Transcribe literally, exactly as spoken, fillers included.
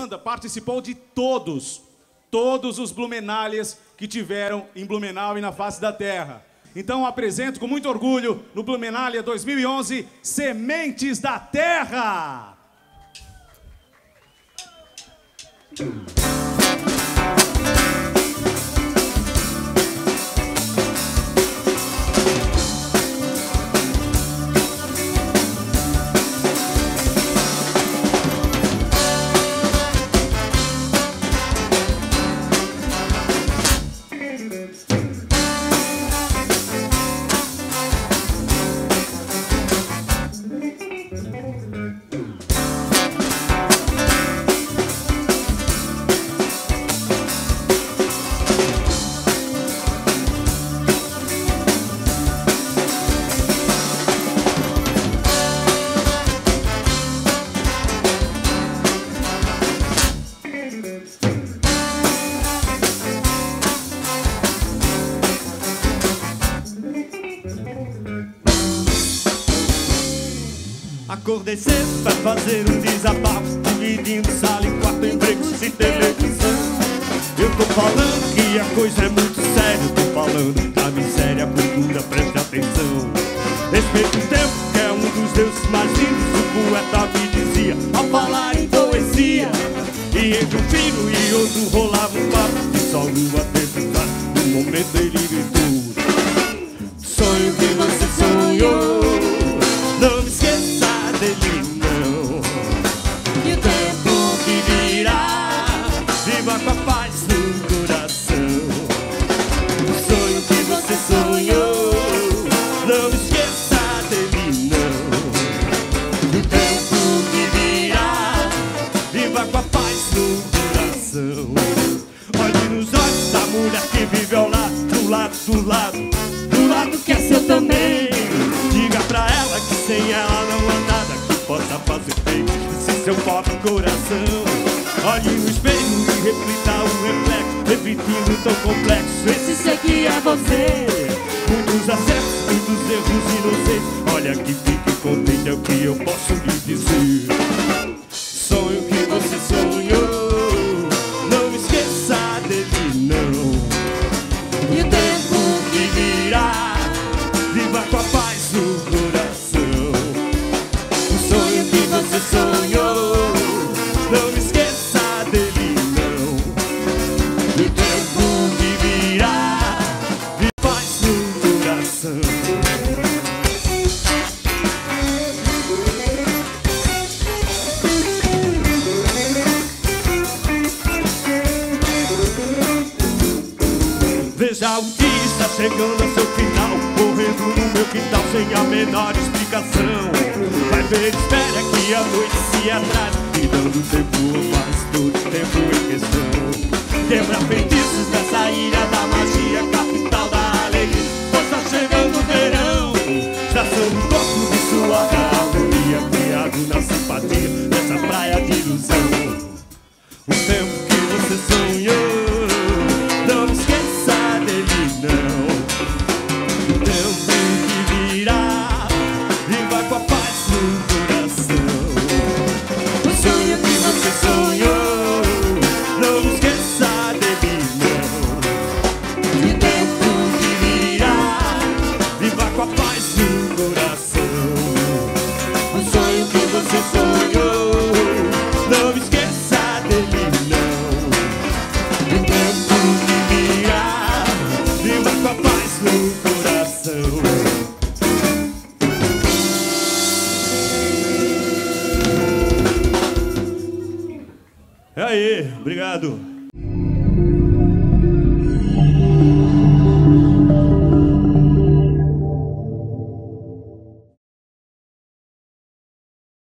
banda participou de todos, todos os Blumenalias que tiveram em Blumenau e na face da terra. Então apresento com muito orgulho no Blumenalia dois mil e onze, Sementes da Terra! Acordei cedo pra fazer um desabafo, dividindo sala e quarto, empregos e televisão. Eu tô falando que a coisa é muito séria, eu tô falando da miséria, a cultura, preste atenção. Respeito o tempo, que é um dos deuses mais lindos, o poeta me dizia, ao falar em poesia. E entre um filho e outro rolava um papo, que só lua tempestade, no momento ele gritou: sonho que você sonhou, não me esqueça dele não. E o tempo que virá, viva com a paz no coração. O sonho que você sonhou, não esqueça dele não. E o tempo que virá, viva com a paz no coração. Olhe nos olhos da mulher que vive ao lado, do lado, do lado, do lado que é seu também. Diga pra ela que sem ela não há nada que possa fazer bem esse seu pobre coração. Olhe no espelho e reflita o reflexo, repetindo tão complexo, esse sei que é você. Muitos acertos, muitos erros inocentes, olha que fique contente, é o que eu posso lhe dizer. Sonho que você sonhou, não esqueça dele não. E o tempo que virá, viva com a paz no coração. O sonho que você sonhou, não me esqueça dele não. E o tempo que virá, viva com a paz no coração. Veja o que está chegando ao seu final, correndo no meu quintal sem a menor explicação. Vai ver, espera que a noite se atrase, e dando tempo faz todo tempo em questão. Quebra feitiços nessa ilha da magia, capital da alegria, pois tá chegando o verão. Estação no corpo de sua harmonia, criado na simpatia dessa praia de ilusão. O tempo que você sonhou, não esqueça dele não. O tempo que virá, viva com a paz no coração. O sonho que você sonhou, não esqueça dele não. O tempo que virá, viva com a paz no coração. O sonho que você sonhou, não esqueça dele não. O tempo que virá, viva com a paz no coração. É aí, obrigado.